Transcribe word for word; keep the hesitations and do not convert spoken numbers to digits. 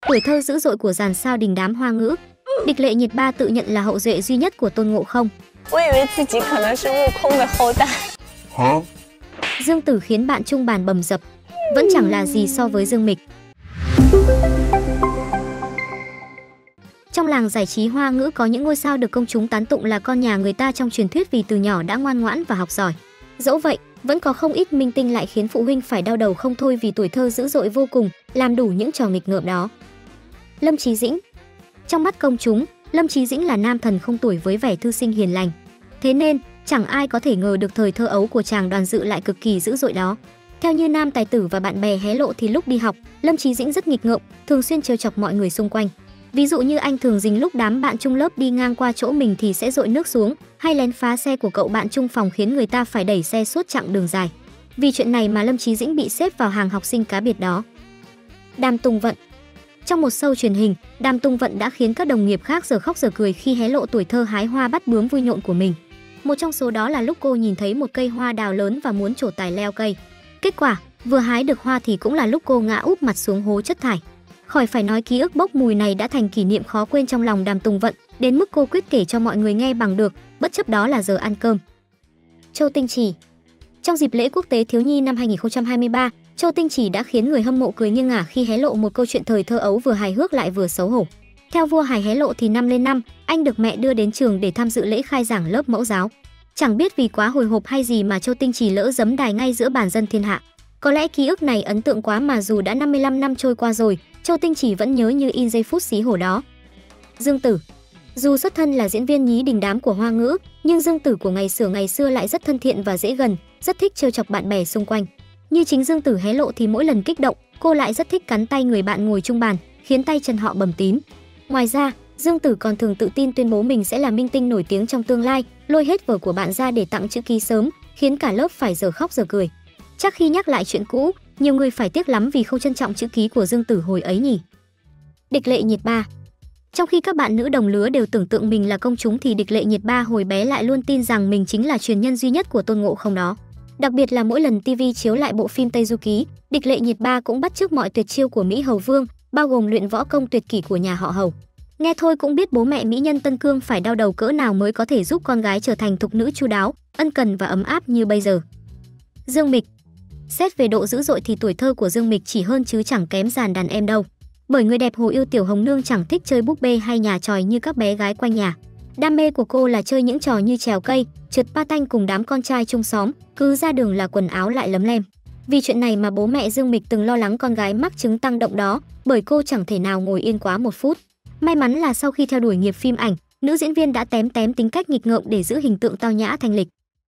Tuổi thơ dữ dội của dàn sao đình đám Hoa ngữ. Địch Lệ Nhiệt Ba tự nhận là hậu duệ duy nhất của Tôn Ngộ Không. Hả? Dương Tử khiến bạn chung bàn bầm dập, vẫn chẳng là gì so với Dương Mịch. Trong làng giải trí Hoa ngữ có những ngôi sao được công chúng tán tụng là con nhà người ta trong truyền thuyết vì từ nhỏ đã ngoan ngoãn và học giỏi. Dẫu vậy, vẫn có không ít minh tinh lại khiến phụ huynh phải đau đầu không thôi vì tuổi thơ dữ dội vô cùng, làm đủ những trò nghịch ngợm đó. Lâm Chí Dĩnh. Trong mắt công chúng, Lâm Chí Dĩnh là nam thần không tuổi với vẻ thư sinh hiền lành. Thế nên, chẳng ai có thể ngờ được thời thơ ấu của chàng Đoàn Dự lại cực kỳ dữ dội đó. Theo như nam tài tử và bạn bè hé lộ thì lúc đi học, Lâm Chí Dĩnh rất nghịch ngợm, thường xuyên trêu chọc mọi người xung quanh. Ví dụ như anh thường dính lúc đám bạn chung lớp đi ngang qua chỗ mình thì sẽ dội nước xuống, hay lén phá xe của cậu bạn chung phòng khiến người ta phải đẩy xe suốt chặng đường dài. Vì chuyện này mà Lâm Chí Dĩnh bị xếp vào hàng học sinh cá biệt đó. Đàm Tùng Vận. Trong một show truyền hình, Đàm Tùng Vận đã khiến các đồng nghiệp khác giờ khóc giờ cười khi hé lộ tuổi thơ hái hoa bắt bướm vui nhộn của mình. Một trong số đó là lúc cô nhìn thấy một cây hoa đào lớn và muốn trổ tài leo cây. Kết quả, vừa hái được hoa thì cũng là lúc cô ngã úp mặt xuống hố chất thải. Khỏi phải nói ký ức bốc mùi này đã thành kỷ niệm khó quên trong lòng Đàm Tùng Vận, đến mức cô quyết kể cho mọi người nghe bằng được, bất chấp đó là giờ ăn cơm. Châu Tinh Trì. Trong dịp lễ quốc tế thiếu nhi năm hai nghìn không trăm hai mươi ba, Châu Tinh Trì đã khiến người hâm mộ cười nghiêng ngả khi hé lộ một câu chuyện thời thơ ấu vừa hài hước lại vừa xấu hổ. Theo vua hài hé lộ thì năm lên năm, anh được mẹ đưa đến trường để tham dự lễ khai giảng lớp mẫu giáo. Chẳng biết vì quá hồi hộp hay gì mà Châu Tinh Trì lỡ giấm đài ngay giữa bàn dân thiên hạ. Có lẽ ký ức này ấn tượng quá mà dù đã năm mươi lăm năm trôi qua rồi, Châu Tinh Trì vẫn nhớ như in giây phút xí hổ đó. Dương Tử. Dù xuất thân là diễn viên nhí đình đám của Hoa ngữ, nhưng Dương Tử của ngày xưa ngày xưa lại rất thân thiện và dễ gần, rất thích trêu chọc bạn bè xung quanh. Như chính Dương Tử hé lộ thì mỗi lần kích động, cô lại rất thích cắn tay người bạn ngồi chung bàn, khiến tay chân họ bầm tím. Ngoài ra, Dương Tử còn thường tự tin tuyên bố mình sẽ là minh tinh nổi tiếng trong tương lai, lôi hết vở của bạn ra để tặng chữ ký sớm, khiến cả lớp phải giờ khóc giờ cười. Chắc khi nhắc lại chuyện cũ, nhiều người phải tiếc lắm vì không trân trọng chữ ký của Dương Tử hồi ấy nhỉ. Địch Lệ Nhiệt Ba. Trong khi các bạn nữ đồng lứa đều tưởng tượng mình là công chúng thì Địch Lệ Nhiệt Ba hồi bé lại luôn tin rằng mình chính là truyền nhân duy nhất của Tôn Ngộ Không đó. Đặc biệt là mỗi lần ti vi chiếu lại bộ phim Tây Du Ký, Địch Lệ Nhiệt Ba cũng bắt chước mọi tuyệt chiêu của Mỹ Hầu Vương, bao gồm luyện võ công tuyệt kỹ của nhà họ Hầu. Nghe thôi cũng biết bố mẹ mỹ nhân Tân Cương phải đau đầu cỡ nào mới có thể giúp con gái trở thành thục nữ chu đáo, ân cần và ấm áp như bây giờ. Dương Mịch. Xét về độ dữ dội thì tuổi thơ của Dương Mịch chỉ hơn chứ chẳng kém dàn đàn em đâu. Bởi người đẹp Hồ Yêu Tiểu Hồng Nương chẳng thích chơi búp bê hay nhà tròi như các bé gái quanh nhà. Đam mê của cô là chơi những trò như trèo cây, trượt patin cùng đám con trai chung xóm, cứ ra đường là quần áo lại lấm lem. Vì chuyện này mà bố mẹ Dương Mịch từng lo lắng con gái mắc chứng tăng động đó, bởi cô chẳng thể nào ngồi yên quá một phút. May mắn là sau khi theo đuổi nghiệp phim ảnh, nữ diễn viên đã tém tém tính cách nghịch ngợm để giữ hình tượng tao nhã thanh lịch.